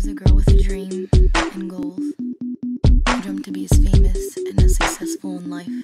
was a girl with a dream and goals. I dreamt to be as famous and as successful in life